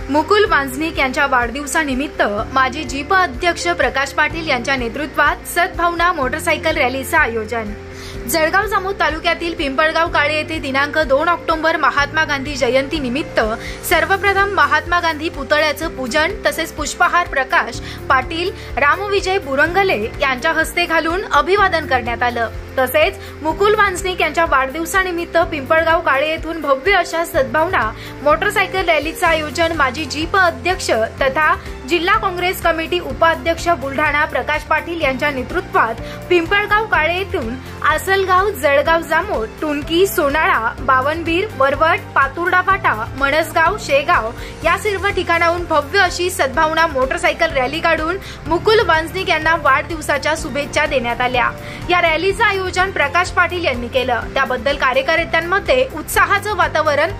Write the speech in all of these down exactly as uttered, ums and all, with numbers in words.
मुकुल वांझनिक यांच्या वाढदिवसानिमित्त माजी जीप अध्यक्ष प्रकाश पाटील यांच्या नेतृत्वात सद्भावना मोटरसायकल रॅलीचं आयोजन। जळगाव जामोद तालुक्यातील पिंपळगाव काळे येथे दिनांक दोन ऑक्टोबर महात्मा गांधी जयंती निमित्त सर्वप्रथम महात्मा गांधी पुतळ्याचं पूजन तसेच पुष्पहार प्रकाश पाटील रामविजय बुरंगले यांच्या हस्ते घालून अभिवादन करण्यात आलं। तसेच मुकुल वांझनिक यांच्या वाढदिवसानिमित्त पिंपळगाव काळे येथून भव्य अशा सद्भावना मोटरसायकल रॅलीचं आयोजन माजी जीप अध्यक्ष तथा जिल्हा काँग्रेस कमिटी उपाध्यक्ष बुलढाणा प्रकाश पाटील यांच्या नेतृत्वात पिंपळगाव काळे येथून आसलगाव जळगाव जामोद टुनकी सोनाळा बावनबीर वरवट पातुर्डा फाटा मणसगाव शेगाव या सर्व ठिकाणाहून भव्य अशी सद्भावना मोटरसायकल रॅली काढून मुकुल वांझनिक यांना वाढदिवसाच्या शुभेच्छा देण्यात आल्या। या रॅलीचं आयोजन प्रकाश पाटील यांनी केलं, त्याबद्दल कार्यकर्त्यांमध्ये उत्साहाचं वातावरण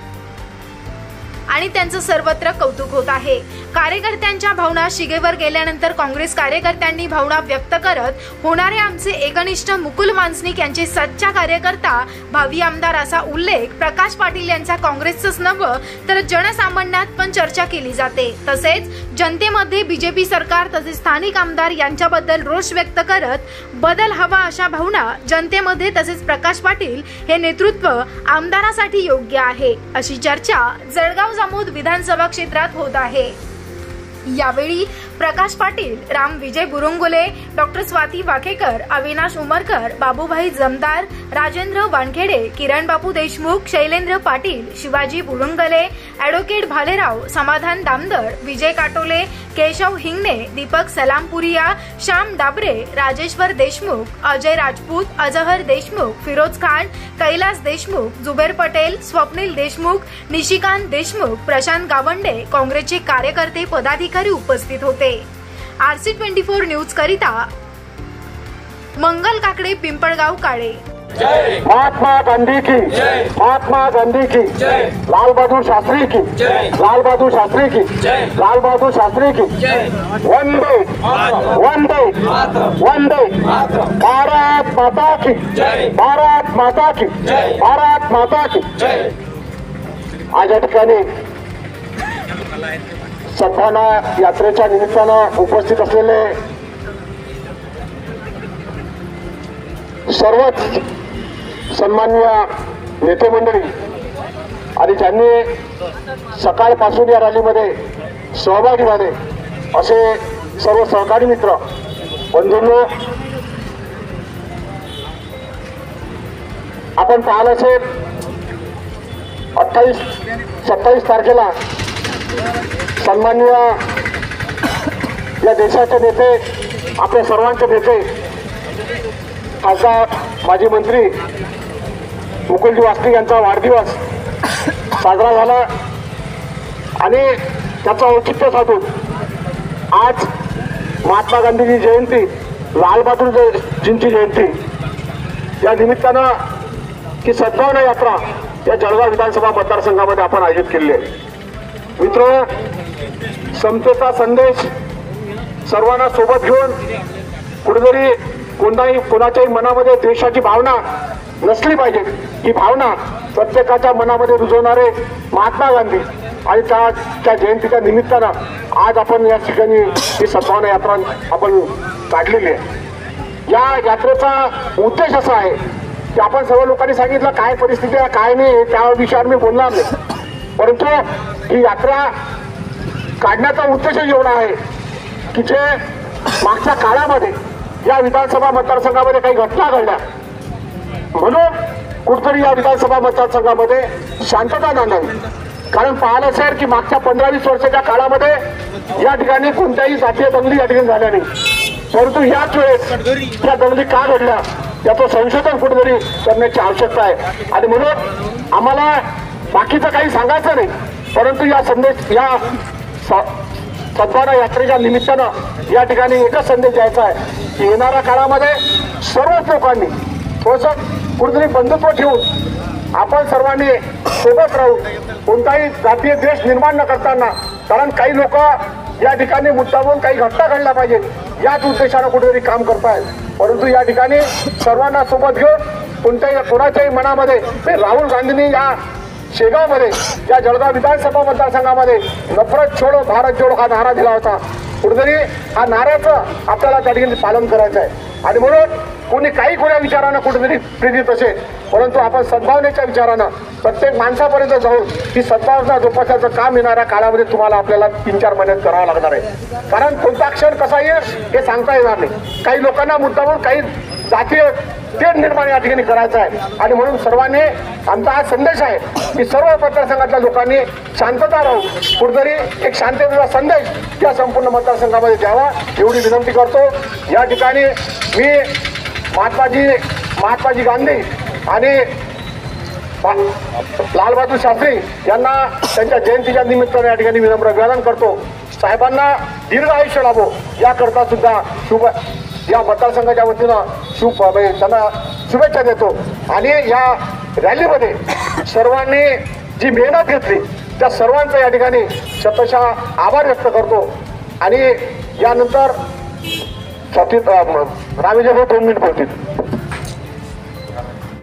आणि त्यांचं सर्वत्र कौतुक होत आहे। कार्यकर्त्यांच्या भावना शिगेवर गेल्यानंतर काँग्रेस कार्यकर्त्यांनी भावना व्यक्त करत होणारे आमचे एकनिष्ठ मुकुल वांझनिक यांचे सच्चा कार्यकर्ता भावी आमदार असा उल्लेख प्रकाश पाटील यांचा काँग्रेसच नव्हे तर जनसामान्यात पण चर्चा केली जाते। तसेच जनतेमध्ये बीजेपी सरकार तसेच स्थानिक आमदार यांच्याबद्दल रोष व्यक्त करत बदल हवा अशा भावना जनतेमध्ये तसेच प्रकाश पाटील हे नेतृत्व आमदारासाठी योग्य आहे अशी चर्चा जळगाव जामोद विधानसभा क्षेत्रात होत आहे। यावेळी प्रकाश पाटील राम विजय बुरंगोले डॉक्टर स्वाती वाकेकर अविनाश उमरकर बाबूभाई जमदार राजेंद्र वानखेडे किरण बापू देशमुख शैलेंद्र पाटील शिवाजी बुरंगले ॲडव्होकेट भालेराव समाधान दामदर विजय काटोले केशव हिंगणे दीपक सलामपुरिया श्याम डाबरे राजेश्वर देशमुख अजय राजपूत अजहर देशमुख फिरोज खान कैलास देशमुख जुबेर पटेल स्वप्नील देशमुख निशिकांत देशमुख प्रशांत गावंडे काँग्रेसचे कार्यकर्ते पदाधिकारी उपस्थित होते। आरसी ट्वेंटी फोर न्यूज करिता मंगल काकडे पिंपळगाव काळे। महात्मा गांधी की महात्मा गांधी की लाल बहादुर शास्त्री की लाल बहादुर शास्त्री की लाल बहादुर शास्त्री की वंदे वंदे वंदे भारत माता की भारत माता की भारत माता की। आज या ठिकाणी सद्भावना यात्रेच्या निमित्तानं उपस्थित असलेले सर्वच सन्माननीय नेते मंडळी आणि ज्यांनी सकाळपासून या रॅलीमध्ये सहभागी झाले असे सर्व सहकारी मित्र बंधूंनो, आपण पाहिलं असेल अठ्ठावीस सत्तावीस तारखेला सन्माननीय या देशाचे नेते आपल्या सर्वांचे नेते खासदार माजी मंत्री मुकुलजी वांझनिक यांचा वाढदिवस साजरा झाला आणि त्याचं औचित्य साधून आज महात्मा गांधीची जयंती लाल बहादूरजींची जयंती या निमित्तानं की सद्भावना यात्रा या जळगाव विधानसभा मतदारसंघामध्ये आपण आयोजित केली आहे। मित्र, समतेचा संदेश सर्वांना सोबत घेऊन कुठेतरी कोणाही कोणाच्याही मनामध्ये द्वेषाची भावना नसली पाहिजे। ही भावना प्रत्येकाच्या मनामध्ये रुजवणारे महात्मा गांधी आणि त्या त्या जयंतीच्या निमित्तानं आज आपण या ठिकाणी ही सद्भावना यात्रा आपण काढलेली आहे। या यात्रेचा उद्देश असा आहे की आपण सर्व लोकांनी सांगितलं काय परिस्थिती आहे काय नाही त्या विषयावर मी बोलणार नाही, परंतु ही यात्रा काढण्याचा उद्देश एवढा आहे की जे मागच्या काळामध्ये या विधानसभा मतदारसंघामध्ये काही घटना घडल्या म्हणून कुठतरी या विधानसभा मतदारसंघामध्ये शांतता नांदावी। कारण पाहिलं असेल की मागच्या पंधरा वीस वर्षाच्या काळामध्ये या ठिकाणी कोणत्याही जातीय दंगली या ठिकाणी झाल्या नाही, परंतु याच वेळेस त्या दंगली का घडल्या याचं संशोधन कुठेतरी करण्याची आवश्यकता आहे। आणि म्हणून आम्हाला बाकीचं काही सांगायचं नाही, परंतु या संदेश या सद्भावना यात्रेच्या निमित्तानं या ठिकाणी एकच संदेश द्यायचा आहे की येणाऱ्या काळामध्ये सर्वच लोकांनी थोडंसं कुठेतरी बंधुत्व ठेवून आपण सर्वांनी सोबत राहू, कोणताही जातीय द्वेष निर्माण न करताना, कारण काही लोक या ठिकाणी मुद्दामून काही घटना घडल्या पाहिजेत याच उद्देशानं कुठेतरी काम करतायत, परंतु या ठिकाणी सर्वांना सोबत घेऊन कोणत्याही कोणाच्याही मनामध्ये राहुल गांधींनी या शेगावमध्ये या जळगाव विधानसभा मतदारसंघामध्ये नफरत छोडो भारत जोडो हा नारा दिला होता. कुठेतरी हा नाऱ्याचं आपल्याला त्या ठिकाणी पालन करायचं आहे. आणि म्हणून कोणी काही कोण्या विचारानं कुठेतरी प्रेरित असेल, परंतु आपण सद्भावनेच्या विचारानं प्रत्येक माणसापर्यंत जाऊन ही सद्भावना जोपासायचं काम येणाऱ्या काळामध्ये तुम्हाला आपल्याला तीन चार महिन्यात करावं लागणार आहे. कारण कोणता क्षण कसा येईल हे सांगता येणार नाही. काही लोकांना मुद्दामून काही जातीय तेढ निर्माण या ठिकाणी करायचं आहे. आणि म्हणून सर्वांनी आमचा हा संदेश आहे की सर्व मतदारसंघातल्या लोकांनी शांतता राहून कुठेतरी एक शांततेचा संदेश या संपूर्ण मतदारसंघामध्ये द्यावा एवढी विनंती करतो. या ठिकाणी मी महात्माजी महात्माजी गांधी आणि लालबहादूर शास्त्री यांना त्यांच्या जयंतीच्या निमित्ताने या ठिकाणी विनम्र अभिवादन करतो. साहेबांना दीर्घ आयुष्य लाभो याकरता सुद्धा शुभ या मतदारसंघाच्या वतीनं शुभ त्यांना शुभेच्छा देतो. आणि या रॅलीमध्ये सर्वांनी जी मेहनत घेतली त्या सर्वांचं या ठिकाणी शतशः आभार व्यक्त करतो. आणि यानंतर रामेजी दोन मिनिट बोलतील.